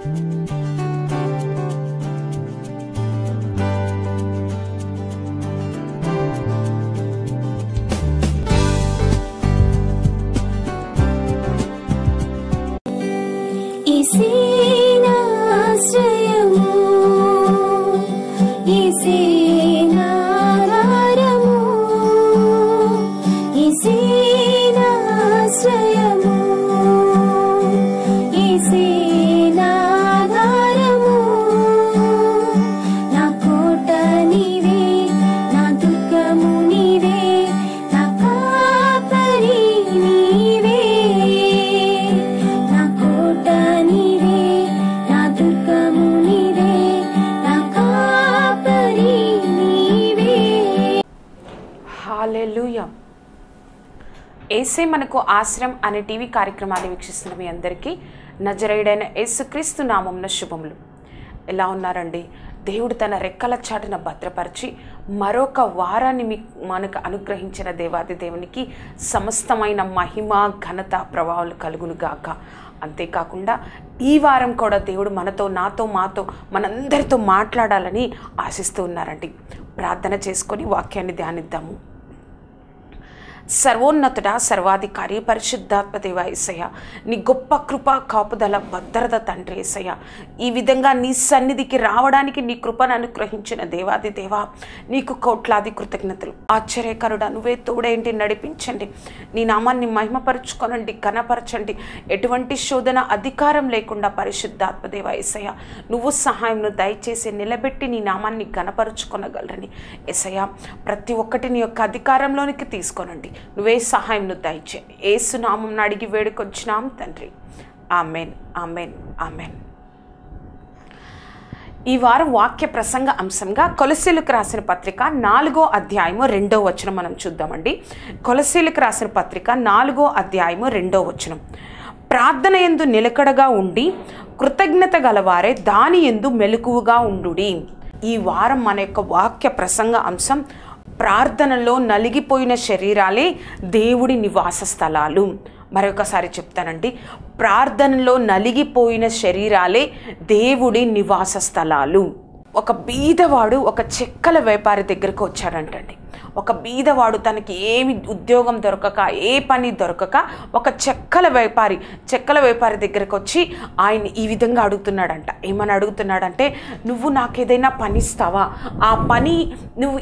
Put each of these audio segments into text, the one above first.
హల్లెలూయా. యేసే మనకు ఆశ్రయం అనే టీవీ కార్యక్రమాన్ని వీక్షిస్తున్న మీ అందరికీ నజరేయుడైన యేసుక్రీస్తు నామమున శుభములు. ఎలా ఉన్నారండి? దేవుడు తన రెక్కల చాటున భద్రపరిచి మరొక వారాన్ని మనకు అనుగ్రహించిన దేవాది దేవునికి సమస్తమైన మహిమ ఘనత ప్రభావాలు కలుగునుగాక. అంతేకాకుండా ఈ వారం కూడా దేవుడు మనతో మాతో మనందరితో మాట్లాడాలని ఆశిస్తూ ఉన్నారండి. ప్రార్థన చేసుకొని వాక్యాన్ని ధ్యానిద్దాము. సర్వోన్నతుడా, సర్వాధికారి, పరిశుద్ధాత్మ దేవ యేసయ్య, నీ గొప్ప కృప, కాపుదల, భద్రత తండ్రి యేసయ్య, ఈ విధంగా నీ సన్నిధికి రావడానికి నీ కృపను అనుగ్రహించిన దేవాది దేవ, నీకు కోట్లాది కృతజ్ఞతలు. ఆశ్చర్యకరుడా, నువ్వే తోడేంటి, నడిపించండి, నీ నామాన్ని మహిమపరచుకొనండి, ఘనపరచండి. ఎటువంటి శోధన అధికారం లేకుండా పరిశుద్ధాత్మ దేవ యేసయ్య నువ్వు సహాయంను దయచేసి నిలబెట్టి నీ నామాన్ని ఘనపరచుకొనగలరని యేసయ్య ప్రతి ఒక్కటి నీ యొక్క అధికారంలోనికి తీసుకోనండి. నువ్వే సహాయంను దయచేయండి. యేసు నామమున అడిగి వేడుకొచ్చినాం తండ్రి. Amen, amen, amen. ఈ వారం వాక్య ప్రసంగ అంశంగా కొలస్సీలకు రాసిన పత్రిక 4వ అధ్యాయము 2వ వచనం మనం చూద్దామండి. కొలస్సీలకు రాసిన పత్రిక 4వ అధ్యాయము 2వ వచనం. ప్రార్థన యందు నిలకడగా ఉండి కృతజ్ఞత గలవారే దాని యందు మెలకువగా ఉండుడి. ఈ వారం మన యొక్క వాక్య ప్రసంగ అంశం ప్రార్థనలో నలిగిపోయిన శరీరాలే దేవుడి నివాస స్థలాలు. మరొకసారి చెప్తానండి, ప్రార్థనలో నలిగిపోయిన శరీరాలే దేవుడి నివాస స్థలాలు. ఒక బీదవాడు ఒక చెక్కల వ్యాపారి దగ్గరకు వచ్చాడంటండి. ఒక బీదవాడు తనకి ఏమి ఉద్యోగం దొరకక, ఏ పని దొరకక ఒక చెక్కల వ్యాపారి దగ్గరకు వచ్చి ఆయన ఈ విధంగా అడుగుతున్నాడంట. ఏమని అడుగుతున్నాడంటే, నువ్వు నాకు ఏదైనా పని ఇస్తావా? ఆ పని నువ్వు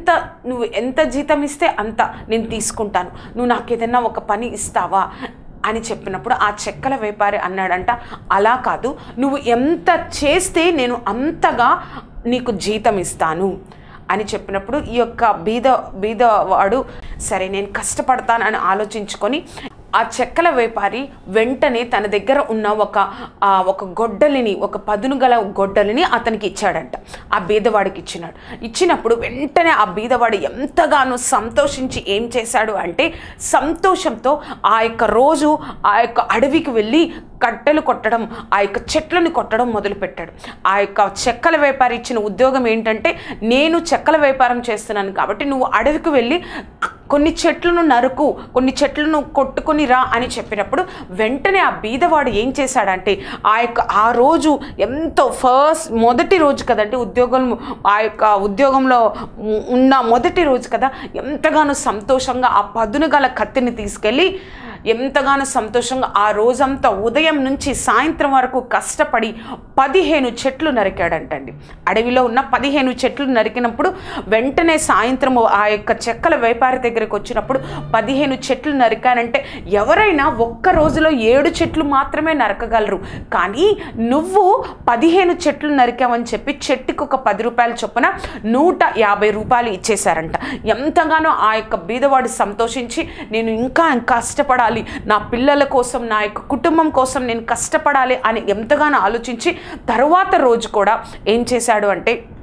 ఎంత జీతం ఇస్తే అంత నేను తీసుకుంటాను, నువ్వు నాకు ఏదైనా ఒక పని ఇస్తావా అని చెప్పినప్పుడు ఆ చెక్కల వ్యాపారి అన్నాడంట, అలా కాదు, నువ్వు ఎంత చేస్తే నేను అంతగా నీకు జీతం ఇస్తాను అని చెప్పినప్పుడు ఈ యొక్క బీదవాడు సరే నేను కష్టపడతానని ఆలోచించుకొని ఆ చెక్కల వ్యాపారి వెంటనే తన దగ్గర ఉన్న ఒక గొడ్డలిని, ఒక పదును గల గొడ్డలిని అతనికి ఇచ్చాడంట. ఆ బీదవాడికి ఇచ్చినప్పుడు వెంటనే ఆ బీదవాడు ఎంతగానో సంతోషించి ఏం చేశాడు అంటే, సంతోషంతో ఆ యొక్క రోజు ఆ యొక్క అడవికి వెళ్ళి కట్టెలు కొట్టడం, ఆ యొక్క చెట్లను కొట్టడం మొదలుపెట్టాడు. ఆ యొక్క చెక్కల వ్యాపారి ఇచ్చిన ఉద్యోగం ఏంటంటే, నేను చెక్కల వ్యాపారం చేస్తున్నాను కాబట్టి నువ్వు అడవికి వెళ్ళి కొన్ని చెట్లను నరుకు, కొన్ని చెట్లను కొట్టుకొని రా అని చెప్పినప్పుడు వెంటనే ఆ బీదవాడు ఏం చేశాడంటే, ఆ రోజు ఎంతో మొదటి రోజు కదండి ఆ యొక్క ఉద్యోగంలో ఉన్న మొదటి రోజు కదా, ఎంతగానో సంతోషంగా ఆ పదును గల కత్తిని తీసుకెళ్ళి ఎంతగానో సంతోషంగా ఆ రోజంతా ఉదయం నుంచి సాయంత్రం వరకు కష్టపడి 15 చెట్లు నరికాడంటండి. అడవిలో ఉన్న 15 చెట్లు నరికినప్పుడు వెంటనే సాయంత్రం ఆ యొక్క చెక్కల వ్యాపారి దగ్గరికి వచ్చినప్పుడు 15 చెట్లు నరికానంటే ఎవరైనా ఒక్క రోజులో 7 చెట్లు మాత్రమే నరకగలరు, కానీ నువ్వు 15 చెట్లు నరికావని చెప్పి చెట్టుకు ఒక 10 రూపాయల చొప్పున 150 రూపాయలు ఇచ్చేశారంట. ఎంతగానో ఆ యొక్క బీదవాడు సంతోషించి, నేను ఇంకా కష్టపడాలి, నా పిల్లల కోసం, నా యొక్క కుటుంబం కోసం నేను కష్టపడాలి అని ఎంతగానో ఆలోచించి తరువాత రోజు కూడా ఏం చేశాడు అంటే,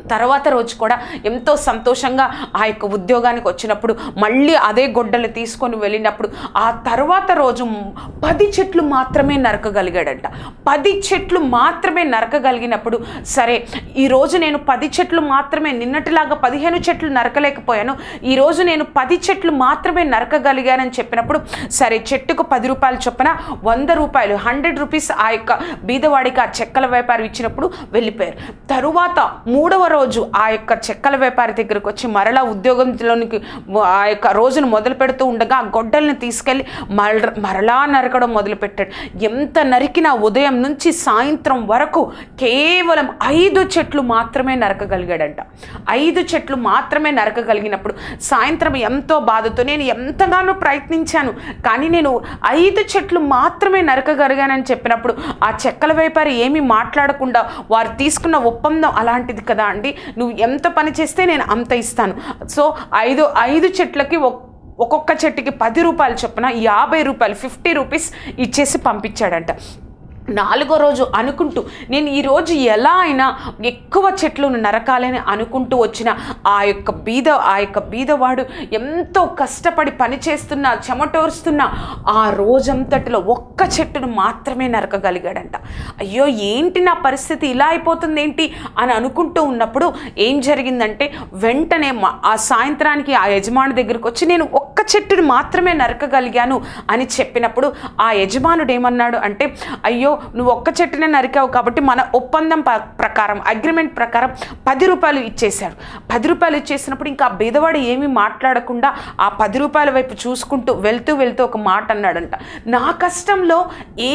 తర్వాత రోజు కూడా ఎంతో సంతోషంగా ఆ యొక్క ఉద్యోగానికి వచ్చినప్పుడు మళ్ళీ అదే గొడ్డలు తీసుకొని వెళ్ళినప్పుడు ఆ తర్వాత రోజు 10 చెట్లు మాత్రమే నరకగలిగాడంట. 10 చెట్లు మాత్రమే నరకగలిగినప్పుడు సరే ఈరోజు నేను 10 చెట్లు మాత్రమే, నిన్నటిలాగా 15 చెట్లు నరకలేకపోయాను, ఈరోజు నేను 10 చెట్లు మాత్రమే నరకగలిగానని చెప్పినప్పుడు సరే చెట్టుకు 10 రూపాయలు చొప్పున 100 రూపాయలు 100 రూపీస్ ఆ యొక్క బీదవాడికి ఆ చెక్కల వ్యాపారి ఇచ్చినప్పుడు వెళ్ళిపోయారు. తరువాత 3వ రోజు ఆ యొక్క చెక్కల వ్యాపారి దగ్గరకు వచ్చి మరలా ఉద్యోగంలోనికి ఆ యొక్క రోజును మొదలు పెడుతూ ఉండగా ఆ గొడ్డల్ని తీసుకెళ్ళి మరలా నరకడం మొదలుపెట్టాడు. ఎంత నరికినా ఉదయం నుంచి సాయంత్రం వరకు కేవలం 5 చెట్లు మాత్రమే నరకగలిగాడంట. 5 చెట్లు మాత్రమే నరకగలిగినప్పుడు సాయంత్రం ఎంతో బాధతో నేను ఎంతగానో ప్రయత్నించాను కానీ నేను 5 చెట్లు మాత్రమే నరకగలిగానని చెప్పినప్పుడు ఆ చెక్కల వ్యాపారి ఏమీ మాట్లాడకుండా, వారు తీసుకున్న ఒప్పందం అలాంటిది కదా అండి, నువ్వు ఎంత పని చేస్తే నేను అంత ఇస్తాను, సో 5 చెట్లకి ఒక్కొక్క చెట్టుకి 10 రూపాయలు చొప్పున 50 రూపాయలు 50 రూపీస్ ఇచ్చేసి పంపించాడంట. 4వ రోజు అనుకుంటూ నేను ఈరోజు ఎలా అయినా ఎక్కువ చెట్లను నరకాలని అనుకుంటూ వచ్చిన ఆ యొక్క బీదవాడు ఎంతో కష్టపడి పనిచేస్తున్నా చెమటోరుస్తున్నా ఆ రోజంతటిలో ఒక్క చెట్టును మాత్రమే నరకగలిగాడంట. అయ్యో ఏంటి నా పరిస్థితి ఇలా అయిపోతుంది ఏంటి అని అనుకుంటూ ఉన్నప్పుడు ఏం జరిగిందంటే వెంటనే ఆ సాయంత్రానికి ఆ యజమాని దగ్గరికి వచ్చి నేను ఒక్క చెట్టును మాత్రమే నరకగలిగాను అని చెప్పినప్పుడు ఆ యజమానుడు ఏమన్నాడు అంటే, అయ్యో నువ్వు ఒక్క చెట్టునే నరికావు కాబట్టి మన ఒప్పందం ప్రకారం అగ్రిమెంట్ ప్రకారం 10 రూపాయలు ఇచ్చేశాడు. 10 రూపాయలు ఇచ్చేసినప్పుడు ఇంకా ఆ బీదవాడు ఏమీ మాట్లాడకుండా ఆ 10 రూపాయల వైపు చూసుకుంటూ వెళ్తూ ఒక మాట అన్నాడంట, నా కష్టంలో ఏ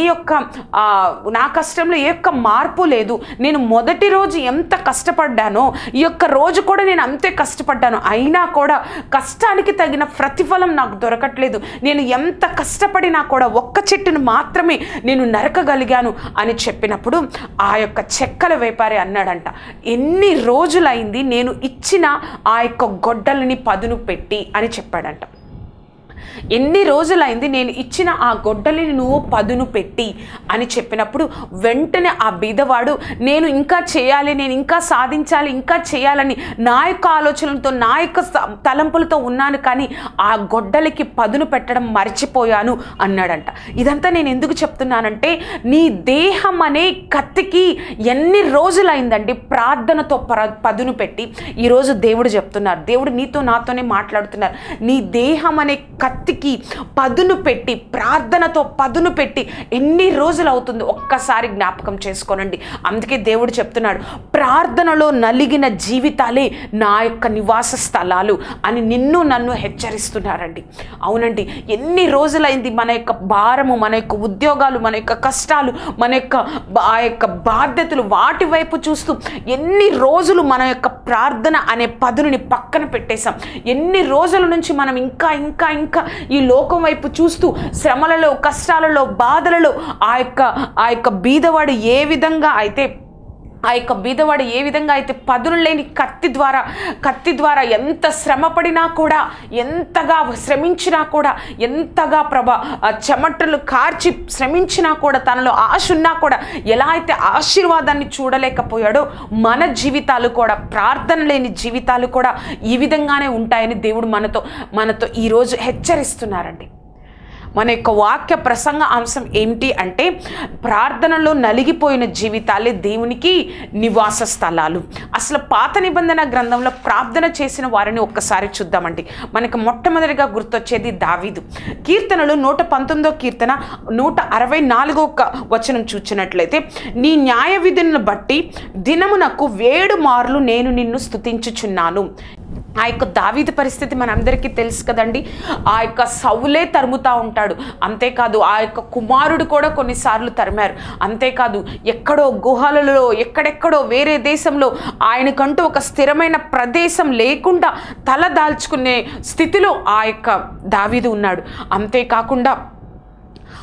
యొక్క మార్పు లేదు, నేను మొదటి రోజు ఎంత కష్టపడ్డానో ఈ యొక్క రోజు కూడా నేను అంతే కష్టపడ్డాను, అయినా కూడా కష్టానికి తగిన ప్రతిఫలం నాకు దొరకట్లేదు, నేను ఎంత కష్టపడినా కూడా ఒక్క చెట్టును మాత్రమే నేను నరకగలిగాను అని చెప్పినప్పుడు ఆ యొక్క చెక్కల వ్యాపారి అన్నాడంట, ఎన్ని రోజులైంది నేను ఇచ్చిన ఆ యొక్క గొడ్డలని పదును పెట్టి అని చెప్పాడంట. ఎన్ని రోజులైంది నేను ఇచ్చిన ఆ గొడ్డలిని నువ్వు పదును పెట్టి అని చెప్పినప్పుడు వెంటనే ఆ బీదవాడు నేను ఇంకా చేయాలి, నేను ఇంకా సాధించాలి, ఇంకా చేయాలని నా యొక్క ఆలోచనలతో నా యొక్క తలంపులతో ఉన్నాను కానీ ఆ గొడ్డలికి పదును పెట్టడం మర్చిపోయాను అన్నాడంట. ఇదంతా నేను ఎందుకు చెప్తున్నానంటే నీ దేహం అనే కత్తికి ఎన్ని రోజులైందండి ప్రార్థనతో పదును పెట్టి. ఈరోజు దేవుడు చెప్తున్నారు, దేవుడు నీతో నాతోనే మాట్లాడుతున్నారు, నీ దేహం అనే కత్తికి పదును పెట్టి ప్రార్థనతో పదును పెట్టి ఎన్ని రోజులు అవుతుంది ఒక్కసారి జ్ఞాపకం చేసుకోనండి. అందుకే దేవుడు చెప్తున్నాడు, ప్రార్థనలో నలిగిన జీవితాలే నా యొక్క నివాస స్థలాలు అని నిన్ను నన్ను హెచ్చరిస్తున్నారండి. అవునండి, ఎన్ని రోజులైంది మన యొక్క భారము, మన యొక్క ఉద్యోగాలు, మన యొక్క కష్టాలు, మన యొక్క ఆ యొక్క బాధ్యతలు వాటి వైపు చూస్తూ ఎన్ని రోజులు మన యొక్క ప్రార్థన అనే పదునుని పక్కన పెట్టేశాం. ఎన్ని రోజుల నుంచి మనం ఇంకా ఇంకా ఇంకా ఈ లోకం వైపు చూస్తూ శ్రమలలో, కష్టాలలో, బాధలలో ఆ యొక్క బీదవాడు ఏ విధంగా అయితే పదును లేని కత్తి ద్వారా ఎంత శ్రమపడినా కూడా, ఎంతగా శ్రమించినా కూడా, ఎంతగా చెమటలు కార్చి శ్రమించినా కూడా, తనలో ఆశ ఉన్నా కూడా ఎలా అయితే ఆశీర్వాదాన్ని చూడలేకపోయాడో మన జీవితాలు కూడా, ప్రార్థన లేని జీవితాలు కూడా ఈ విధంగానే ఉంటాయని దేవుడు మనతో ఈరోజు హెచ్చరిస్తున్నారండి. మన యొక్క వాక్య ప్రసంగ అంశం ఏమిటి అంటే ప్రార్థనలో నలిగిపోయిన జీవితాలే దేవునికి నివాస స్థలాలు. అసలు పాత నిబంధన గ్రంథంలో ప్రార్థన చేసిన వారిని ఒక్కసారి చూద్దామండి. మనకు మొట్టమొదటిగా గుర్తొచ్చేది దావీదు. కీర్తనలు 119వ కీర్తన 164వ వచనం చూచినట్లయితే, నీ న్యాయ విధులను బట్టి దినమునకు 7 మార్లు నేను నిన్ను స్తుతించుచున్నాను. ఆ యొక్క దావీదు పరిస్థితి మనందరికీ తెలుసు కదండి. ఆ యొక్క సౌలే తరుముతూ ఉంటాడు, అంతేకాదు ఆ యొక్క కుమారుడు కూడా కొన్నిసార్లు తరిమారు, అంతేకాదు ఎక్కడో గుహలలో, ఎక్కడెక్కడో వేరే దేశంలో ఆయనకంటూ ఒక స్థిరమైన ప్రదేశం లేకుండా తల దాల్చుకునే స్థితిలో ఆ యొక్క దావీదు ఉన్నాడు. అంతేకాకుండా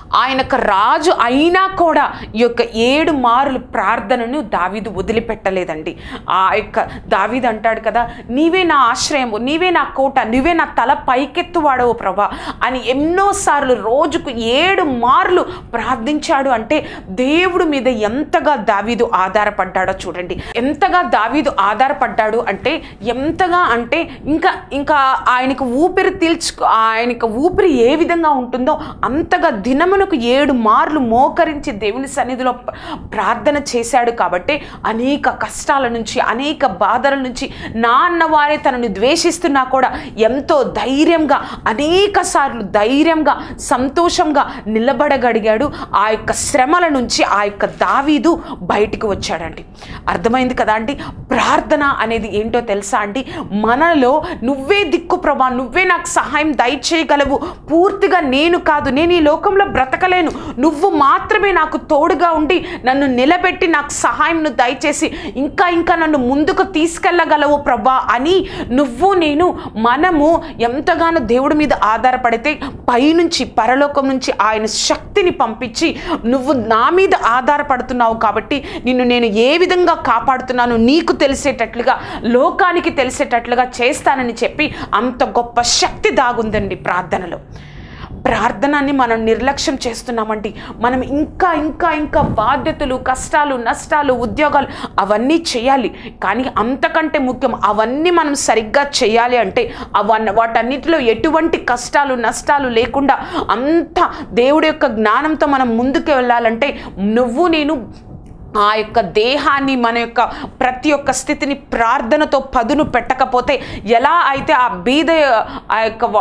ఆయనకు రాజు అయినా కూడా ఈ యొక్క 7 మారులు ప్రార్థనను దావీదు వదిలిపెట్టలేదండి. ఆ యొక్క దావీదు అంటాడు కదా, నీవే నా ఆశ్రయము, నీవే నా కోట, నీవే నా తల పైకెత్తువాడవు ప్రభా అని ఎన్నోసార్లు రోజుకు 7 మార్లు ప్రార్థించాడు. అంటే దేవుడి మీద ఎంతగా దావీదు ఆధారపడ్డాడో చూడండి. ఎంతగా దావీదు ఆధారపడ్డాడు అంటే ఎంతగా అంటే ఇంకా ఆయనకు ఊపిరి ఏ విధంగా ఉంటుందో అంతగా దినమునకు 7 మార్లు మోకరించి దేవుని సన్నిధిలో ప్రార్థన చేశాడు. కాబట్టి అనేక కష్టాల నుంచి, అనేక బాధల నుంచి, నా అన్నవారే తనను ద్వేషిస్తున్నా కూడా ఎంతో ధైర్యంగా, అనేక సార్లు ధైర్యంగా, సంతోషంగా నిలబడగలిగాడు. ఆ యొక్క శ్రమల నుంచి ఆ యొక్క దావీదు బయటికి వచ్చాడండి. అర్థమైంది కదా అండి. ప్రార్థన అనేది ఏంటో తెలుసా అండి? మనలో నువ్వే దిక్కు ప్రభా, నువ్వే నాకు సహాయం దయచేయగలవు, పూర్తిగా నేను కాదు, నేను ఈ లోకంలో బ్రతకలేను, నువ్వు మాత్రమే నాకు తోడుగా ఉండి నన్ను నిలబెట్టి నాకు సహాయంను దయచేసి ఇంకా నన్ను ముందుకు తీసుకెళ్ళగలవు ప్రభా అని మనము ఎంతగానో దేవుడి మీద ఆధారపడితే పైనుంచి పరలోకం నుంచి ఆయన శక్తిని పంపించి నువ్వు నా మీద ఆధారపడుతున్నావు కాబట్టి నేను ఏ విధంగా కాపాడుతున్నాను నీకు తెలిసేటట్లుగా, లోకానికి తెలిసేటట్లుగా చేస్తానని చెప్పి అంత గొప్ప శక్తి దాగుందండి ప్రార్థనలో. ప్రార్థనని మనం నిర్లక్ష్యం చేస్తున్నామండి. మనం ఇంకా బాధ్యతలు, కష్టాలు, నష్టాలు, ఉద్యోగాలు అవన్నీ చేయాలి. కానీ అంతకంటే ముఖ్యం అవన్నీ మనం సరిగ్గా చేయాలి అంటే వాటన్నిటిలో ఎటువంటి కష్టాలు, నష్టాలు లేకుండా అంత దేవుడి యొక్క జ్ఞానంతో మనం ముందుకు వెళ్ళాలంటే నేను ఆ యొక్క దేహాన్ని, మన యొక్క ప్రతి ఒక్క స్థితిని ప్రార్థనతో పదును పెట్టకపోతే ఎలా అయితే ఆ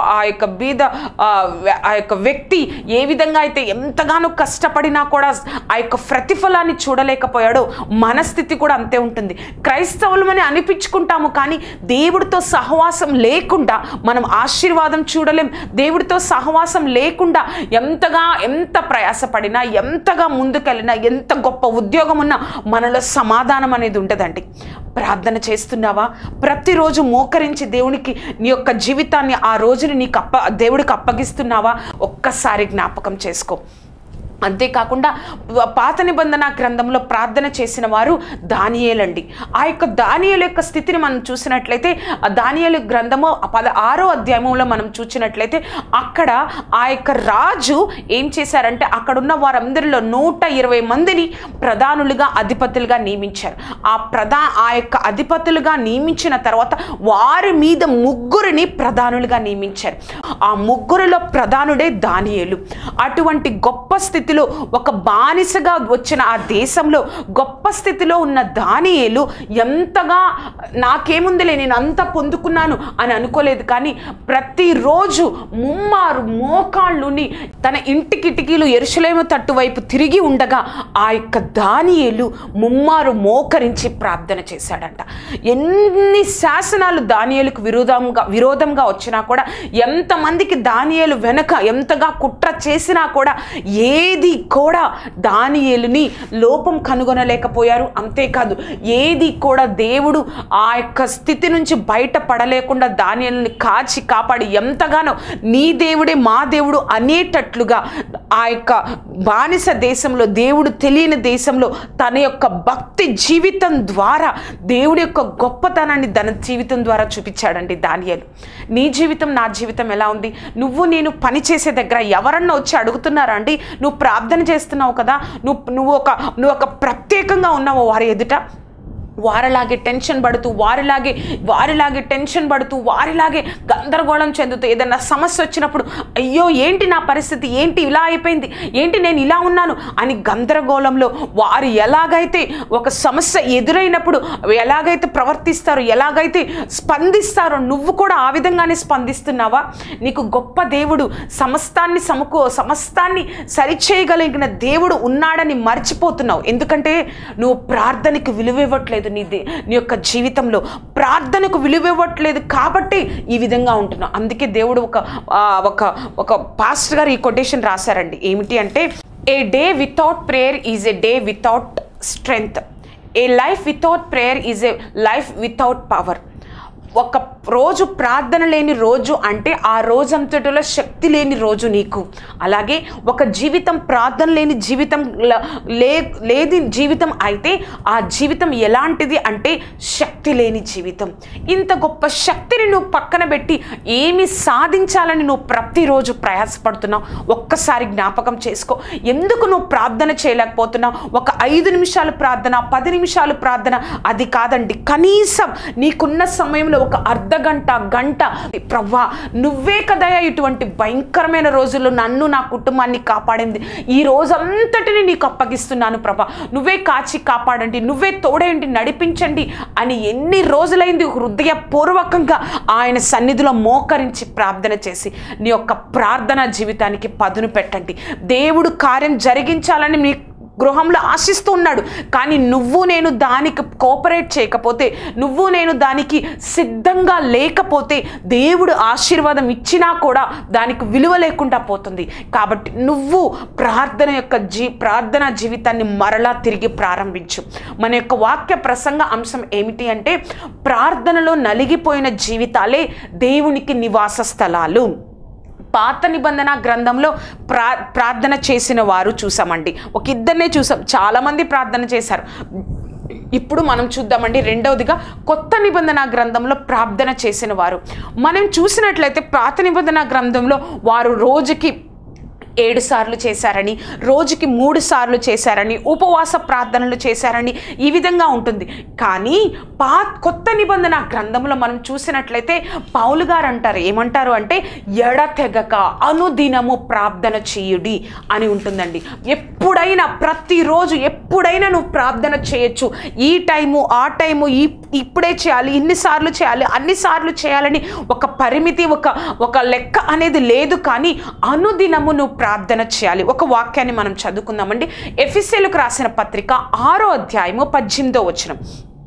యొక్క వ్యక్తి ఏ విధంగా అయితే ఎంతగానో కష్టపడినా కూడా ఆ యొక్క ప్రతిఫలాన్ని చూడలేకపోయాడో మన స్థితి కూడా అంతే ఉంటుంది. క్రైస్తవులమని అనిపించుకుంటాము కానీ దేవుడితో సహవాసం లేకుండా మనం ఆశీర్వాదం చూడలేం. దేవుడితో సహవాసం లేకుండా ఎంత ప్రయాసపడినా, ఎంతగా ముందుకెళ్ళినా, ఎంత గొప్ప ఉద్యోగం మనలో సమాధానం అనేది ఉండదండి. ప్రార్థన చేస్తున్నావా? ప్రతిరోజు మోకరించి దేవునికి నీ యొక్క జీవితాన్ని, ఆ రోజుని దేవుడికి అప్పగిస్తున్నావా? ఒక్కసారి జ్ఞాపకం చేసుకో. అంతేకాకుండా పాత నిబంధన గ్రంథంలో ప్రార్థన చేసిన వారు దానియేలండి. ఆ యొక్క దానియేలు యొక్క స్థితిని మనం చూసినట్లయితే, దానియేలు గ్రంథము 16వ అధ్యాయంలో మనం చూసినట్లయితే అక్కడ ఆ యొక్క రాజు ఏం చేశారంటే అక్కడున్న వారందరిలో 120 మందిని ప్రధానులుగా, అధిపతులుగా నియమించారు. ఆ యొక్క అధిపతులుగా నియమించిన తర్వాత వారి మీద 3 ప్రధానులుగా నియమించారు. ఆ 3లో ప్రధానుడే దానియేలు. అటువంటి గొప్ప స్థితిలో, ఒక బానిసగా వచ్చిన ఆ దేశంలో గొప్ప స్థితిలో ఉన్న దానియేలు ఎంతగా నాకేముందిలే నేను అంతా పొందుకున్నాను అని అనుకోలేదు. కానీ ప్రతిరోజు ముమ్మారు మోకాళ్ళుని తన ఇంటి కిటికీలు యెరూషలేము తట్టు వైపు తిరిగి ఉండగా ఆ యొక్క దానియేలు ముమ్మారు మోకరించి ప్రార్థన చేశాడంట. ఎన్ని శాసనాలు దానియేలుకు విరోధంగా వచ్చినా కూడా, ఎంతమందికి దానియేలు వెనక ఎంతగా కుట్ర చేసినా కూడా ఏది కూడా దానియేలుని లోపం కనుగొనలేకపోయారు. అంతేకాదు ఏది కూడా దేవుడు ఆ యొక్క స్థితి నుంచి బయటపడలేకుండా దానియేలుని కాపాడి ఎంతగానో నీ దేవుడే మా దేవుడు అనేటట్లుగా ఆ యొక్క బానిస దేశంలో, దేవుడు తెలియని దేశంలో తన యొక్క భక్తి జీవితం ద్వారా దేవుడి యొక్క గొప్పతనాన్ని తన జీవితం ద్వారా చూపించాడండి దానియేలు. నీ జీవితం, నా జీవితం ఎలా ఉంది? నేను పని చేసే దగ్గర ఎవరన్నా వచ్చి అడుగుతున్నారా అండి, నువ్వు ప్రార్థన చేస్తున్నావు కదా, నువ్వు ఒక ప్రత్యేకంగా ఉన్నావు వారి ఎదుట? వారిలాగే టెన్షన్ పడుతూ, వారిలాగే టెన్షన్ పడుతూ, వారిలాగే గందరగోళం చెందుతూ, ఏదైనా సమస్య వచ్చినప్పుడు అయ్యో ఏంటి నా పరిస్థితి, ఏంటి ఇలా అయిపోయింది, ఏంటి నేను ఇలా ఉన్నాను అని గందరగోళంలో వారు ఎలాగైతే ఒక సమస్య ఎదురైనప్పుడు ఎలాగైతే ప్రవర్తిస్తారో, ఎలాగైతే స్పందిస్తారో నువ్వు కూడా ఆ విధంగానే స్పందిస్తున్నావా? నీకు గొప్ప దేవుడు, సమస్తాన్ని సరిచేయగలిగిన దేవుడు ఉన్నాడని మర్చిపోతున్నావు. ఎందుకంటే నువ్వు ప్రార్థనకి విలువివ్వట్లేదు. నీ యొక్క జీవితంలో ప్రార్థనకు విలువివ్వట్లేదు కాబట్టి ఈ విధంగా ఉంటున్నావు. అందుకే దేవుడు ఒక పాస్టర్ గారు ఈ కొటేషన్ రాశారండి. ఏమిటి అంటే, a day without prayer is a day without strength, a life without prayer is a life without power. ఒక రోజు ప్రార్థన లేని రోజు అంటే ఆ రోజంతటిలో శక్తి లేని రోజు నీకు. అలాగే ఒక జీవితం ప్రార్థన లేని జీవితం లేని జీవితం అయితే ఆ జీవితం ఎలాంటిది అంటే శక్తి లేని జీవితం. ఇంత గొప్ప శక్తిని నువ్వు పక్కన పెట్టి ఏమి సాధించాలని నువ్వు ప్రతిరోజు ప్రయాసపడుతున్నావు ఒక్కసారి జ్ఞాపకం చేసుకో. ఎందుకు నువ్వు ప్రార్థన చేయలేకపోతున్నావు? ఒక 5 నిమిషాలు ప్రార్థన, 10 నిమిషాలు ప్రార్థన అది కాదండి, కనీసం నీకున్న సమయంలో ఒక అర్ధగంట, గంట, ప్రభువా నువ్వే కదయా ఇటువంటి భయంకరమైన రోజుల్లో నన్ను, నా కుటుంబాన్ని కాపాడింది, ఈ రోజంతటిని నీకు అప్పగిస్తున్నాను ప్రభా, నువ్వే కాచి కాపాడండి, నువ్వే తోడేయండి, నడిపించండి అని ఎన్ని రోజులైంది హృదయపూర్వకంగా ఆయన సన్నిధిలో మోకరించి ప్రార్థన చేసి నీ యొక్క ప్రార్థనా జీవితానికి పదును పెట్టండి. దేవుడు కార్యం జరిగించాలని మీ గృహంలో ఆశిస్తూ ఉన్నాడు. కానీ నువ్వు నేను దానికి కోఆపరేట్ చేయకపోతే, నువ్వు నేను దానికి సిద్ధంగా లేకపోతే దేవుడు ఆశీర్వాదం ఇచ్చినా కూడా దానికి విలువ లేకుండా పోతుంది. కాబట్టి నువ్వు ప్రార్థనా జీవితాన్ని మరలా తిరిగి ప్రారంభించు. మన యొక్క వాక్య ప్రసంగ అంశం ఏమిటి అంటే ప్రార్థనలో నలిగిపోయిన జీవితాలే దేవునికి నివాస స్థలాలు. పాత నిబంధన గ్రంథంలో ప్రార్థన చేసిన వారు చూసామండి, ఒక ఇద్దరినే చూసాం, చాలామంది ప్రార్థన చేశారు. ఇప్పుడు మనం చూద్దామండి రెండవదిగా కొత్త నిబంధన గ్రంథంలో ప్రార్థన చేసిన వారు. మనం చూసినట్లయితే పాత నిబంధన గ్రంథంలో వారు రోజుకి 7 సార్లు చేశారని, రోజుకి 3 సార్లు చేశారని, ఉపవాస ప్రార్థనలు చేశారని ఈ విధంగా ఉంటుంది. కానీ కొత్త నిబంధన గ్రంథంలో మనం చూసినట్లయితే పౌలు గారు అంటారు, ఏమంటారు అంటే ఎడతెగక అనుదినము ప్రార్థన చేయుడి అని ఉంటుందండి. ఎప్పుడైనా ప్రతిరోజు ఎప్పుడైనా నువ్వు ప్రార్థన చేయొచ్చు. ఈ టైము ఆ టైము ఇప్పుడే చేయాలి, ఇన్నిసార్లు చేయాలి, అన్నిసార్లు చేయాలని ఒక పరిమితి, ఒక లెక్క అనేది లేదు. కానీ అనుదినము నువ్వు ప్రార్థన చేయాలి. ఒక వాక్యాన్ని మనం చదువుకుందామండి. ఎఫెసీయులకు రాసిన పత్రిక 6వ అధ్యాయము 18వ వచనం.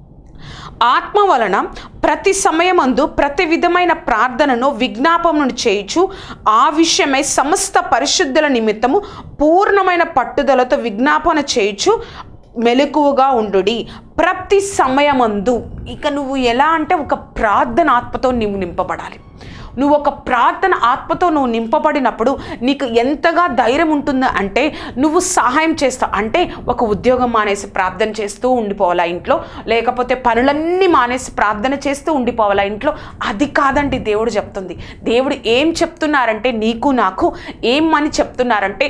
ఆత్మ వలన ప్రతి సమయమందు ప్రతి విధమైన ప్రార్థనను విజ్ఞాపనను చేయుచు ఆ విషయమై సమస్త పరిశుద్ధుల నిమిత్తము పూర్ణమైన పట్టుదలతో విజ్ఞాపన చేయుచు మెలకువగా ఉండుడి. ప్రతి సమయమందు, ఇక నువ్వు ఎలా అంటే ఒక ప్రార్థన ఆత్మతో నువ్వు నింపబడాలి. నువ్వు ఒక ప్రార్థన ఆత్మతో నువ్వు నింపబడినప్పుడు నీకు ఎంతగా ధైర్యం ఉంటుందో అంటే నువ్వు సహాయం చేస్తావు. అంటే ఒక ఉద్యోగం మానేసి ప్రార్థన చేస్తూ ఉండిపోవాలా ఇంట్లో, లేకపోతే పనులన్నీ మానేసి ప్రార్థన చేస్తూ ఉండిపోవాలా ఇంట్లో? అది కాదండి దేవుడు చెప్తుంది. దేవుడు ఏం చెప్తున్నారంటే నీకు నాకు ఏమని చెప్తున్నారంటే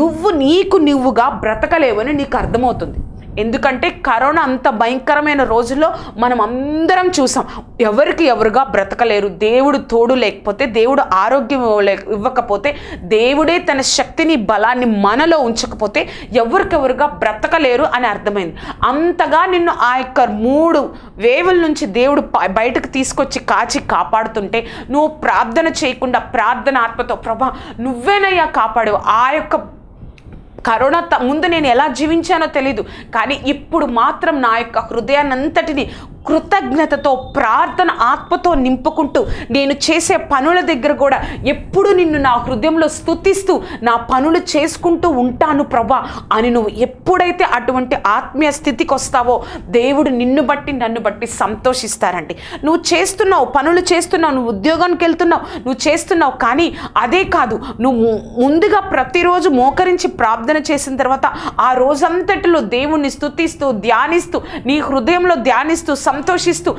నువ్వుగా బ్రతకలేవని నీకు అర్థమవుతుంది. ఎందుకంటే కరోనా అంత భయంకరమైన రోజుల్లో మనం అందరం చూసాం, ఎవరికి ఎవరుగా బ్రతకలేరు. దేవుడు తోడు లేకపోతే, దేవుడు ఆరోగ్యం ఇవ్వకపోతే, దేవుడే తన శక్తిని బలాన్ని మనలో ఉంచకపోతే ఎవరికెవరుగా బ్రతకలేరు అని అర్థమైంది. అంతగా నిన్ను ఆ యొక్క 3 వేవుల నుంచి దేవుడు బయటకు తీసుకొచ్చి కాచి కాపాడుతుంటే నువ్వు ప్రార్థన చేయకుండా ప్రార్థన ఆత్మతో ప్రభా నువ్వేనయ్యా కాపాడు, ఆ యొక్క కరోనా ముందు నేను ఎలా జీవించానో తెలీదు, కానీ ఇప్పుడు మాత్రం నా యొక్క హృదయాన్నంతటిని కృతజ్ఞతతో ప్రార్థన ఆత్మతో నింపుకుంటూ నేను చేసే పనుల దగ్గర కూడా ఎప్పుడు నిన్ను నా హృదయంలో స్తుతిస్తూ నా పనులు చేసుకుంటూ ఉంటాను ప్రభా అని నువ్వు ఎప్పుడైతే అటువంటి ఆత్మీయ స్థితికి వస్తావో దేవుడు నిన్ను బట్టి నన్ను బట్టి సంతోషిస్తారండి. నువ్వు చేస్తున్నావు, పనులు చేస్తున్నావు, నువ్వు ఉద్యోగానికి వెళ్తున్నావు, నువ్వు చేస్తున్నావు. కానీ అదే కాదు, నువ్వు ముందుగా ప్రతిరోజు మోకరించి ప్రార్థన చేసిన తర్వాత ఆ రోజంతటిలో దేవుణ్ణి స్తుతిస్తూ ధ్యానిస్తూ నీ హృదయంలో ధ్యానిస్తూ సంతోషిస్తూ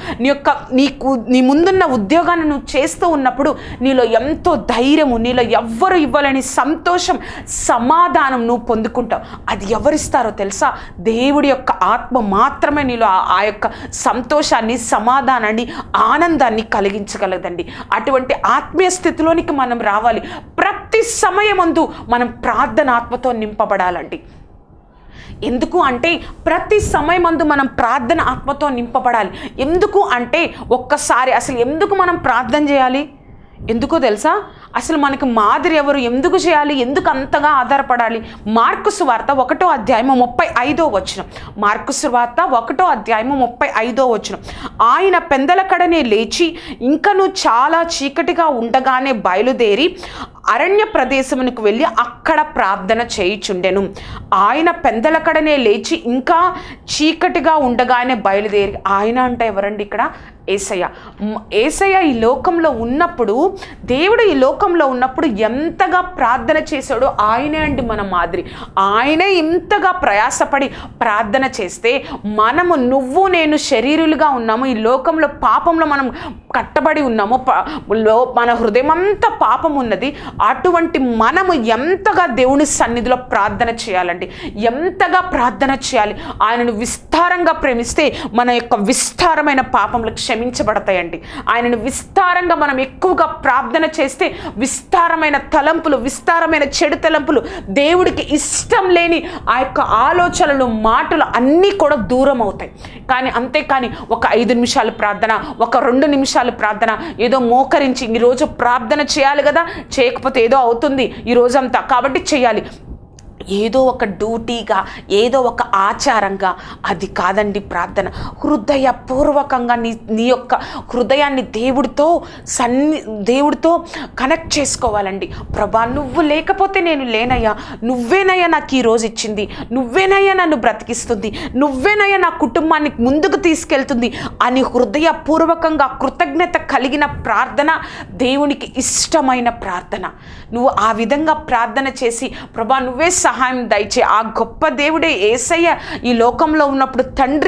నీ ముందున్న ఉద్యోగాన్ని నువ్వు చేస్తూ ఉన్నప్పుడు నీలో ఎంతో ధైర్యము, నీలో ఎవ్వరు ఇవ్వలేని సంతోషం, సమాధానం నువ్వు పొందుకుంటావు. అది ఎవరిస్తారో తెలుసా? దేవుడి యొక్క ఆత్మ మాత్రమే నీలో ఆ యొక్క సంతోషాన్ని, సమాధానాన్ని, ఆనందాన్ని కలిగించగలదండి. అటువంటి ఆత్మీయ స్థితిలోనికి మనం రావాలి. ప్రతి సమయమందు మనం ప్రార్థన ఆత్మతో నింపబడాలండి. ఎందుకు అంటే ప్రతి సమయమందు మనం ప్రార్థన ఆత్మతో నింపబడాలి. ఎందుకు అంటే ఒక్కసారి అసలు ఎందుకు మనం ప్రార్థన చేయాలి? ఎందుకో తెలుసా? అసలు మనకి మాదిరి ఎవరు, ఎందుకు చేయాలి, ఎందుకు అంతగా ఆధారపడాలి? మార్కు సువార్త 1వ అధ్యాయము 35వ వచనం. మార్కు సువార్త 1వ అధ్యాయము 35వ వచనం. ఆయన పెందలకడనే లేచి ఇంకను చాలా చీకటిగా ఉండగానే బయలుదేరి అరణ్య ప్రదేశమునకు వెళ్ళి అక్కడ ప్రార్థన చేయుచుండెను. ఆయన పెందలకడనే లేచి ఇంకా చీకటిగా ఉండగానే బయలుదేరి, ఆయన అంటే ఎవరండి ఇక్కడ? యేసయ్య. యేసయ్య ఈ లోకంలో ఉన్నప్పుడు, దేవుడు ఈ లోకంలో ఉన్నప్పుడు ఎంతగా ప్రార్థన చేశాడో ఆయనే అండి మన మాదిరి. ఆయనే ఇంతగా ప్రయాసపడి ప్రార్థన చేస్తే మనము, నువ్వు నేను శరీరులుగా ఉన్నాము, ఈ లోకంలో పాపంలో మనం కట్టబడి ఉన్నాము, మన హృదయం అంతా పాపం ఉన్నది. అటువంటి మనము ఎంతగా దేవుని సన్నిధిలో ప్రార్థన చేయాలండి, ఎంతగా ప్రార్థన చేయాలి. ఆయనను విస్తారంగా ప్రేమిస్తే మన యొక్క విస్తారమైన పాపములు క్షమించబడతాయండి. ఆయనను విస్తారంగా మనం ఎక్కువగా ప్రార్థన చేస్తే విస్తారమైన తలంపులు, విస్తారమైన చెడు తలంపులు, దేవుడికి ఇష్టం లేని ఆ యొక్క ఆలోచనలు, మాటలు అన్నీ కూడా దూరం అవుతాయి. అంతేకాని ఒక 5 నిమిషాలు ప్రార్థన, ఒక 2 నిమిషాలు ప్రార్థన, ఏదో మోకరించి ఈరోజు ప్రార్థన చేయాలి కదా, చేయకపోతే ఏదో అవుతుంది ఈ రోజంతా కాబట్టి చేయాలి, ఏదో ఒక డ్యూటీగా, ఏదో ఒక ఆచారంగా, అది కాదండి ప్రార్థన. హృదయపూర్వకంగా నీ యొక్క హృదయాన్ని దేవుడితో కనెక్ట్ చేసుకోవాలండి. ప్రభా, నువ్వు లేకపోతే నేను లేనయ్యా, నువ్వేనయ్యా నాకు ఈరోజు ఇచ్చింది, నువ్వేనయ్యా నన్ను బ్రతికిస్తుంది, నువ్వేనయ్యా నా కుటుంబాన్ని ముందుకు తీసుకెళ్తుంది అని హృదయపూర్వకంగా కృతజ్ఞత కలిగిన ప్రార్థన దేవునికి ఇష్టమైన ప్రార్థన. నువ్వు ఆ విధంగా ప్రార్థన చేసి, ప్రభా నువ్వే సహాయం దయచే. ఆ గొప్ప దేవుడే యేసయ్య ఈ లోకంలో ఉన్నప్పుడు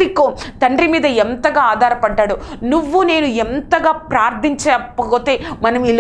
తండ్రి మీద ఎంతగా ఆధారపడ్డాడు. నువ్వు నేను ఎంతగా ప్రార్థించకపోతే మనం ఈ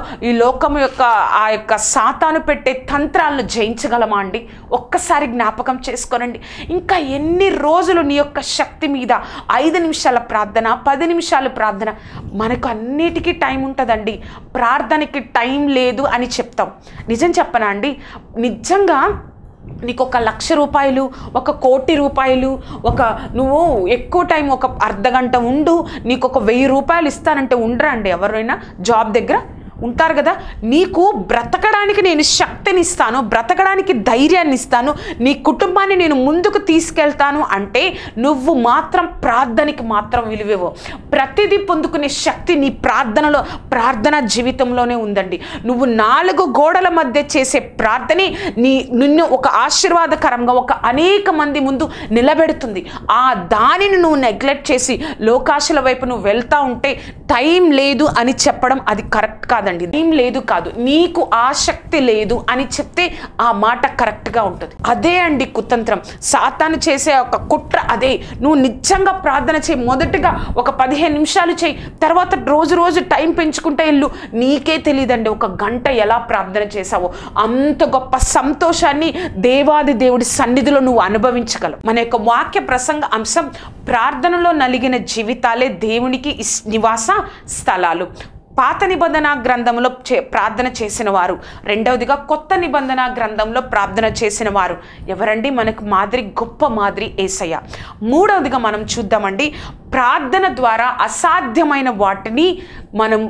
లోకం యొక్క ఆ యొక్క సాతాను పెట్టే తంత్రాలను జయించగలమా అండి? ఒక్కసారి జ్ఞాపకం చేసుకోనండి. ఇంకా ఎన్ని రోజులు నీ యొక్క శక్తి మీద 5 నిమిషాల ప్రార్థన, 10 నిమిషాల ప్రార్థన, మనకు అన్నిటికీ టైం ఉంటుందండి. ప్రార్థనకి టైం లేదు అని చెప్తాం. నిజం చెప్పనా అండి? నిజంగా నీకు 1,00,000 రూపాయలు, 1,00,00,000 రూపాయలు, నువ్వు ఎక్కువ టైం ఒక అర్ధగంట ఉండు, నీకు 1,000 రూపాయలు ఇస్తానంటే ఉండరా అండి ఎవరైనా? జాబ్ దగ్గర ఉంటారు కదా. నీకు బ్రతకడానికి నేను శక్తిని ఇస్తాను, బ్రతకడానికి ధైర్యాన్ని ఇస్తాను, నీ కుటుంబాన్ని నేను ముందుకు తీసుకెళ్తాను అంటే నువ్వు మాత్రం ప్రార్థనకి మాత్రం విలువేవో. ప్రతిదీ పొందుకునే శక్తి నీ ప్రార్థన జీవితంలోనే ఉందండి. నువ్వు 4 గోడల మధ్య చేసే ప్రార్థనే నిన్ను ఒక ఆశీర్వాదకరంగా ఒక అనేక మంది ముందు నిలబెడుతుంది. దానిని నువ్వు నెగ్లెక్ట్ చేసి లోకాశల వైపు నువ్వు వెళ్తా ఉంటే టైం లేదు అని చెప్పడం అది కరెక్ట్ కాదండి. టైం లేదు కాదు, నీకు ఆసక్తి లేదు అని చెప్తే ఆ మాట కరెక్ట్గా ఉంటుంది. అదే అండి కుతంత్రం, సాతాను చేసే ఒక కుట్ర అదే. నువ్వు నిజంగా ప్రార్థన చేయి, మొదటగా ఒక 15 నిమిషాలు చేయి, తర్వాత రోజు టైం పెంచుకుంటే ఇల్లు. నీకే తెలియదండి 1 గంట ఎలా ప్రార్థన చేసావో. అంత గొప్ప సంతోషాన్ని దేవాది దేవుడి సన్నిధిలో నువ్వు అనుభవించగలవు. మన యొక్క వాక్య ప్రసంగ అంశం, ప్రార్థనలో నలిగిన జీవితాలే దేవునికి నివాస స్థలాలు. పాత నిబంధన గ్రంథంలో ప్రార్థన చేసిన వారు, రెండవదిగా కొత్త నిబంధన గ్రంథంలో ప్రార్థన చేసిన వారు ఎవరండి? మనకు గొప్ప మాదిరి యేసయ్య. మూడవదిగా మనం చూద్దామండి, ప్రార్థన ద్వారా అసాధ్యమైన వాటిని మనం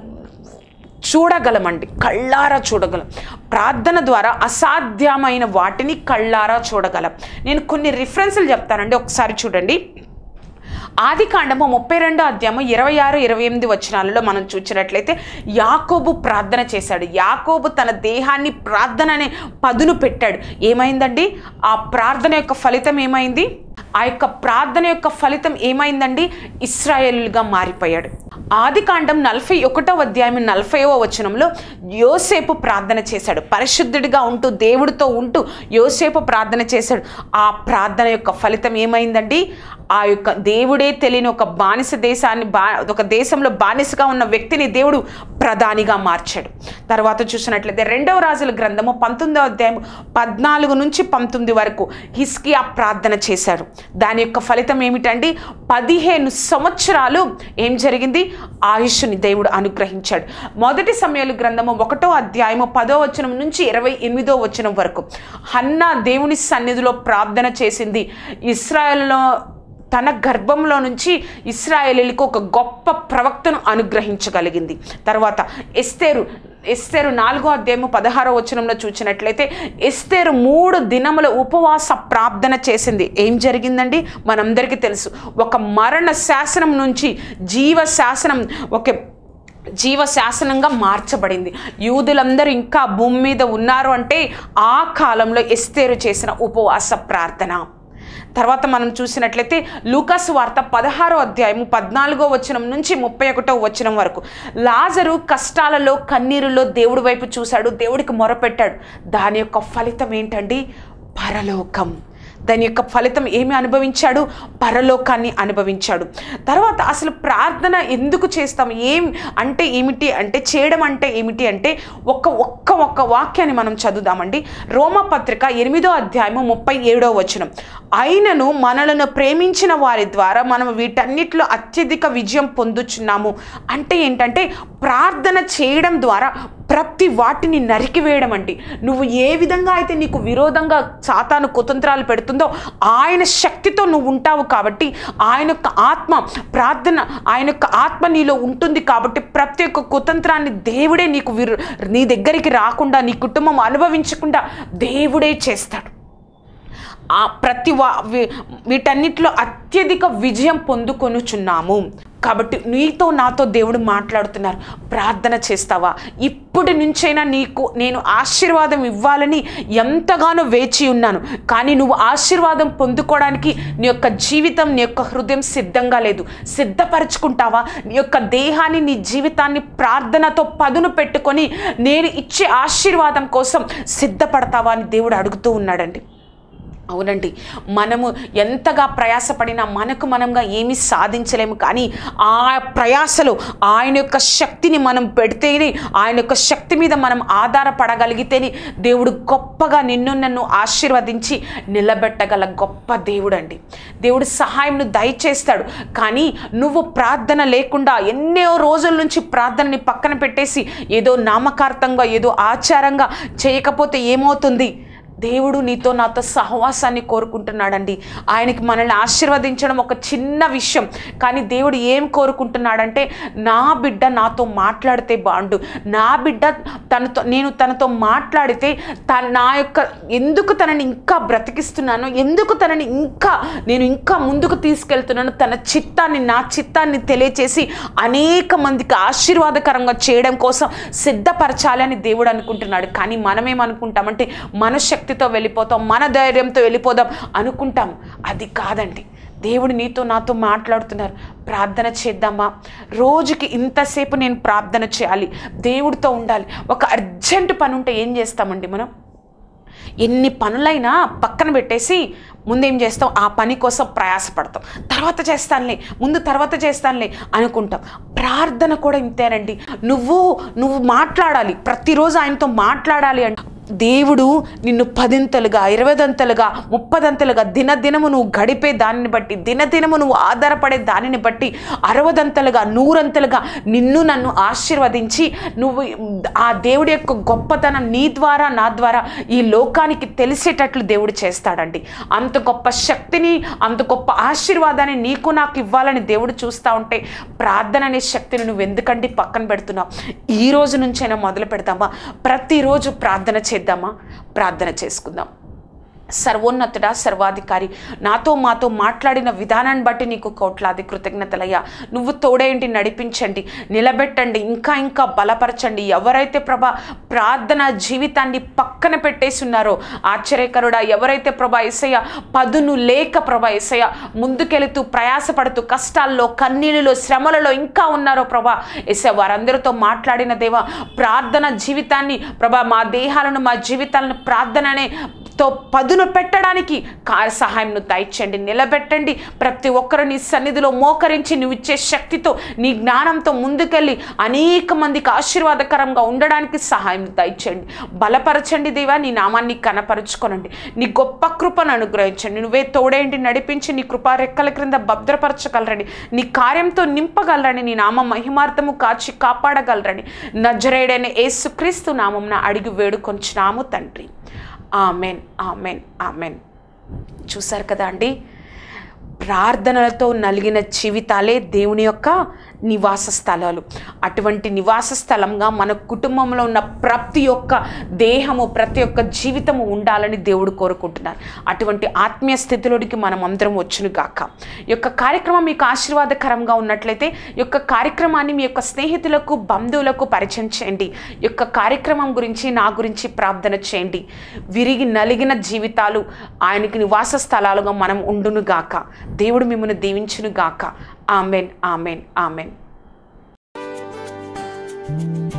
చూడగలమండి, కళ్ళారా చూడగలం. ప్రార్థన ద్వారా అసాధ్యమైన వాటిని కళ్ళారా చూడగలం. నేను కొన్ని రిఫరెన్స్లు చెప్తానండి, ఒకసారి చూడండి. ఆదికాండము 32వ అధ్యాయము 26-28 వచనాలలో మనం చూసినట్లయితే యాకోబు ప్రార్థన చేశాడు. యాకోబు తన దేహాన్ని ప్రార్థన అనే పదును పెట్టాడు. ఏమైందండి? ఆ ప్రార్థన యొక్క ఫలితం ఏమైంది? ఆ యొక్క ప్రార్థన యొక్క ఫలితం ఏమైందండి? ఇశ్రాయేలుగా మారిపోయాడు. ఆదికాండం 41వ అధ్యాయం 40వ వచనంలో యోసేపు ప్రార్థన చేశాడు. పరిశుద్ధుడిగా ఉంటూ దేవుడితో ఉంటూ యోసేపు ప్రార్థన చేశాడు. ఆ ప్రార్థన యొక్క ఫలితం ఏమైందండి? ఆ యొక్క దేవుడే తెలియని ఒక దేశంలో బానిసగా ఉన్న వ్యక్తిని దేవుడు ప్రధానిగా మార్చాడు. తర్వాత చూసినట్లయితే 2వ రాజుల గ్రంథము 19వ అధ్యాయం 14 నుంచి 19 వరకు హిజ్కియా ప్రార్థన చేశాడు. దాని యొక్క ఫలితం ఏమిటండి? 15 సంవత్సరాలు ఏం జరిగింది? ఆయుష్ని దేవుడు అనుగ్రహించాడు. మొదటి సమూయేలు గ్రంథము 1వ అధ్యాయము 10వ వచనం నుంచి 28వ వచనం వరకు హన్నా దేవుని సన్నిధిలో ప్రార్థన చేసింది. ఇశ్రాయేలులో తన గర్భంలో నుంచి ఇశ్రాయేలీలకు ఒక గొప్ప ప్రవక్తను అనుగ్రహించగలిగింది. తర్వాత ఎస్తేరు ఎస్తేరు 4వ అధ్యాయము 16వ వచనంలో చూసినట్లయితే ఎస్తేరు 3 దినముల ఉపవాస ప్రార్థన చేసింది. ఏం జరిగిందండి? మనందరికీ తెలుసు. ఒక మరణ శాసనం నుంచి జీవ శాసనంగా మార్చబడింది. యూదులందరూ ఇంకా భూమి మీద ఉన్నారు అంటే ఆ కాలంలో ఎస్తేరు చేసిన ఉపవాస ప్రార్థన. తర్వాత మనం చూసినట్లయితే లూకాసు వార్త 16వ అధ్యాయము 14వ వచనం నుంచి 31వ వచనం వరకు లాజరు కష్టాలలో కన్నీరులో దేవుడి వైపు చూశాడు, దేవుడికి మొరపెట్టాడు. దాని యొక్క ఫలితం ఏంటండి? పరలోకం. దాని యొక్క ఫలితం ఏమి అనుభవించాడు? పరలోకాన్ని అనుభవించాడు. తర్వాత అసలు ప్రార్థన ఎందుకు చేస్తాం? చేయడం అంటే ఏమిటి అంటే ఒక్క వాక్యాన్ని మనం చదువుదామండి. రోమపత్రిక 8వ అధ్యాయము 37వ వచనం. అయినను మనలను ప్రేమించిన వారి ద్వారా మనం వీటన్నిటిలో అత్యధిక విజయం పొందుచున్నాము. అంటే ఏంటంటే ప్రార్థన చేయడం ద్వారా ప్రతి వాటిని నరికివేయడం అండి. నువ్వు ఏ విధంగా అయితే నీకు విరోధంగా సాతాను కుతంత్రాలు పెడుతుందో ఆయన శక్తితో నువ్వు ఉంటావు కాబట్టి ఆయన యొక్క ఆత్మ నీలో ఉంటుంది కాబట్టి ప్రతి ఒక్క కుతంత్రాన్ని దేవుడే నీ దగ్గరికి రాకుండా, నీ కుటుంబం అనుభవించకుండా దేవుడే చేస్తాడు. వీటన్నిటిలో అత్యధిక విజయం పొందుకొనుచున్నాము. కాబట్టి నీతో నాతో దేవుడు మాట్లాడుతున్నారు. ప్రార్థన చేస్తావా? ఇప్పటి నుంచైనా నేను ఆశీర్వాదం ఇవ్వాలని ఎంతగానో వేచి ఉన్నాను, కానీ నువ్వు ఆశీర్వాదం పొందుకోవడానికి నీ యొక్క జీవితం, నీ యొక్క హృదయం సిద్ధంగా లేదు. సిద్ధపరచుకుంటావా? నీ యొక్క దేహాన్ని, నీ జీవితాన్ని ప్రార్థనతో పదును పెట్టుకొని నేను ఇచ్చే ఆశీర్వాదం కోసం సిద్ధపడతావా అని దేవుడు అడుగుతూ ఉన్నాడండి. అవునండి, మనము ఎంతగా ప్రయాసపడినా మనంగా ఏమీ సాధించలేము. కానీ ఆ ప్రయాసలో ఆయన యొక్క శక్తిని మనం పెడితేనే, ఆయన యొక్క శక్తి మీద మనం ఆధారపడగలిగితేనే దేవుడు గొప్పగా నన్ను ఆశీర్వదించి నిలబెట్టగల గొప్ప దేవుడు అండి. దేవుడు సహాయంను దయచేస్తాడు. కానీ నువ్వు ప్రార్థన లేకుండా ఎన్నో రోజుల నుంచి ప్రార్థనని పక్కన పెట్టేసి ఏదో నామకార్థంగా, ఏదో ఆచారంగా చేయకపోతే ఏమవుతుంది? దేవుడు నీతో నాతో సహవాసాన్ని కోరుకుంటున్నాడండి. ఆయనకి మనల్ని ఆశీర్వదించడం ఒక చిన్న విషయం, కానీ దేవుడు ఏం కోరుకుంటున్నాడంటే నా బిడ్డ నాతో మాట్లాడితే బాగుండు, నా బిడ్డ నేను తనతో మాట్లాడితే ఎందుకు తనని ఇంకా బ్రతికిస్తున్నాను, ఎందుకు తనని నేను ఇంకా ముందుకు తీసుకెళ్తున్నాను, నా చిత్తాన్ని తెలియచేసి అనేక మందికి ఆశీర్వాదకరంగా చేయడం కోసం సిద్ధపరచాలి అని దేవుడు అనుకుంటున్నాడు. కానీ మనమేమనుకుంటామంటే మన శక్తితో వెళ్ళిపోతాం, మన ధైర్యంతో వెళ్ళిపోదాం అనుకుంటాం. అది కాదండి. దేవుడు నీతో నాతో మాట్లాడుతున్నారు. ప్రార్థన చేద్దామా? రోజుకి ఇంతసేపు నేను ప్రార్థన చేయాలి, దేవుడితో ఉండాలి. ఒక అర్జెంట్ పని ఉంటే ఏం చేస్తామండి మనం? ఎన్ని పనులైనా పక్కన పెట్టేసి ముందేం చేస్తాం? ఆ పని కోసం ప్రయాసపడతాం. తర్వాత చేస్తానులే అనుకుంటాం. ప్రార్థన కూడా ఇంతేనండి. నువ్వు మాట్లాడాలి, ప్రతిరోజు ఆయనతో మాట్లాడాలి అంటే దేవుడు నిన్ను 10ంతలుగా, 20ంతలుగా, 30ంతలుగా దినదినము నువ్వు గడిపే దానిని బట్టి, దినదినము నువ్వు ఆధారపడే దానిని బట్టి 60ంతలుగా, 100ంతలుగా నన్ను ఆశీర్వదించి నువ్వు ఆ దేవుడి యొక్క గొప్పతనం నీ ద్వారా, నా ద్వారా ఈ లోకానికి తెలిసేటట్లు దేవుడు చేస్తాడండి. అంత గొప్ప శక్తిని, అంత గొప్ప ఆశీర్వాదాన్ని నీకు నాకు ఇవ్వాలని దేవుడు చూస్తూ ఉంటే ప్రార్థన అనే శక్తిని నువ్వు ఎందుకండి పక్కన పెడుతున్నావు? ఈ రోజు నుంచైనా మొదలు పెడతామా? ప్రతిరోజు ప్రార్థన చేద్దామా? ప్రార్థన చేసుకుందాం. సర్వోన్నతుడా, సర్వాధికారి, నాతో మాతో మాట్లాడిన విధానాన్ని బట్టి నీకు కోట్లాది కృతజ్ఞతలయ్యా. నువ్వు తోడేంటి, నడిపించండి, నిలబెట్టండి, ఇంకా బలపరచండి. ఎవరైతే ప్రభా ప్రార్థన జీవితాన్ని పక్కన పెట్టేసి ఉన్నారో ఆశ్చర్యకరుడా, ఎవరైతే ప్రభా యేసయ్య పదును లేక ప్రభా యేసయ్య ముందుకెళుతూ ప్రయాసపడుతూ కష్టాల్లో, కన్నీళ్ళలో, శ్రమలలో ఇంకా ఉన్నారో ప్రభా యేసయ్య వారందరితో మాట్లాడిన దేవా, ప్రార్థన జీవితాన్ని ప్రభా మా దేహాలను, మా జీవితాలను ప్రార్థననే పదును పెట్టడానికి సహాయంను దయచేయండి, నిలబెట్టండి. ప్రతి ఒక్కరు నీ సన్నిధిలో మోకరించి నువ్వు ఇచ్చే శక్తితో, నీ జ్ఞానంతో ముందుకెళ్ళి అనేక మందికి ఆశీర్వాదకరంగా ఉండడానికి సహాయం దయచేయండి. బలపరచండి దేవా, నీ నామాన్ని కనపరుచుకోనండి, నీ గొప్ప కృపను అనుగ్రహించండి. నువ్వే తోడేంటి, నడిపించి నీ కృపా రెక్కల క్రింద భద్రపరచగలరండి, నీ కార్యంతో నింపగలరని, నీ నామ మహిమార్థము కాచి కాపాడగలరని నజరేయుడైన యేసుక్రీస్తు నామమున అడిగి వేడుకొంచున్నాము తండ్రి. Amen, amen, amen. చూసారు కదా అండి, ప్రార్థనలతో నలిగిన జీవితాలే దేవుని యొక్క నివాస స్థలాలు. అటువంటి నివాస స్థలంగా మన కుటుంబంలో ఉన్న ప్రతి ఒక్క దేహము, ప్రతి ఒక్క జీవితము ఉండాలని దేవుడు కోరుకుంటున్నారు. అటువంటి ఆత్మీయ స్థితిలోనికి మనం అందరం వచ్చును గాక. ఈ యొక్క కార్యక్రమం మీకు ఆశీర్వాదకరంగా ఉన్నట్లయితే ఈ యొక్క కార్యక్రమాన్ని మీ యొక్క స్నేహితులకు, బంధువులకు పరిచయం చేయండి. ఈ యొక్క కార్యక్రమం గురించి, నా గురించి ప్రార్థన చేయండి. విరిగి నలిగిన జీవితాలు ఆయనకి నివాస స్థలాలుగా మనం ఉండును గాక. దేవుడు మిమ్మల్ని దీవించును గాక. Amen, amen, amen.